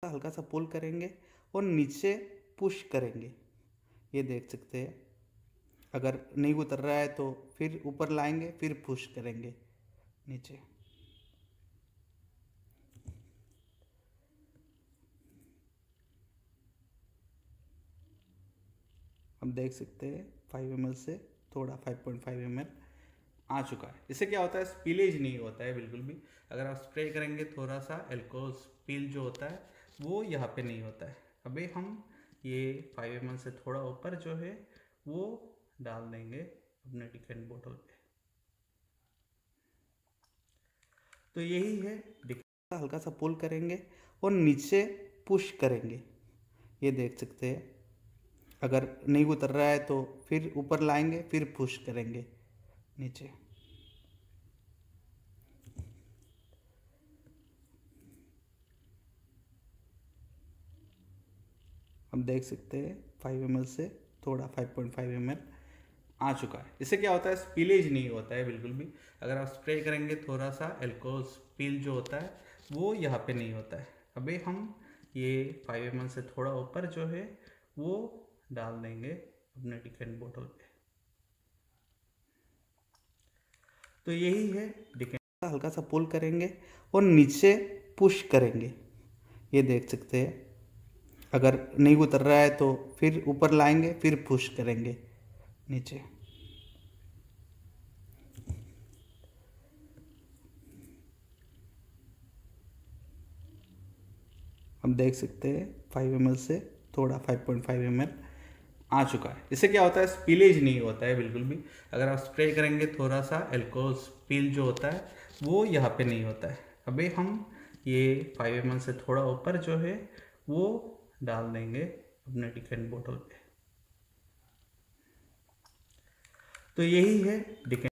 हल्का सा पुल करेंगे और नीचे पुश करेंगे। ये देख सकते हैं। अगर नहीं उतर रहा है तो फिर ऊपर लाएंगे, फिर पुश करेंगे नीचे। हम देख सकते हैं 5 ml से थोड़ा 5.5 ml आ चुका है। इससे क्या होता है, स्पिलेज नहीं होता है बिल्कुल भी। अगर आप स्प्रे करेंगे थोड़ा सा अल्कोहल स्पिल जो होता है वो यहाँ पे नहीं होता है। अभी हम ये 5 ml से थोड़ा ऊपर जो है वो डाल देंगे अपने डिकेंट बोतल पे। तो यही है, हल्का सा पुल करेंगे और नीचे पुश करेंगे। ये देख सकते हैं। अगर नहीं उतर रहा है तो फिर ऊपर लाएंगे, फिर पुश करेंगे नीचे। हम देख सकते हैं 5 ml से थोड़ा 5.5 ml आ चुका है। इससे क्या होता है, स्पिलेज नहीं होता है बिल्कुल भी। अगर आप स्प्रे करेंगे थोड़ा सा अल्कोहल स्पिल जो होता है वो यहाँ पे नहीं होता है। अभी हम ये 5 ml से थोड़ा ऊपर जो है वो डाल देंगे अपने डिकेंट बोतल पे। तो यही है, डिकेंट हल्का सा पुल करेंगे और नीचे पुश करेंगे। ये देख सकते हैं। अगर नहीं उतर रहा है तो फिर ऊपर लाएंगे, फिर पुश करेंगे नीचे। हम देख सकते हैं 5 ml से थोड़ा 5.5 ml आ चुका है। इससे क्या होता है, स्पिलेज नहीं होता है बिल्कुल भी। अगर आप स्प्रे करेंगे थोड़ा सा अल्कोहल स्पिल जो होता है वो यहाँ पे नहीं होता है। अभी हम ये 5 ml से थोड़ा ऊपर जो है वो डाल देंगे अपने डिकेंट बोतल पे। तो यही है डिकेंट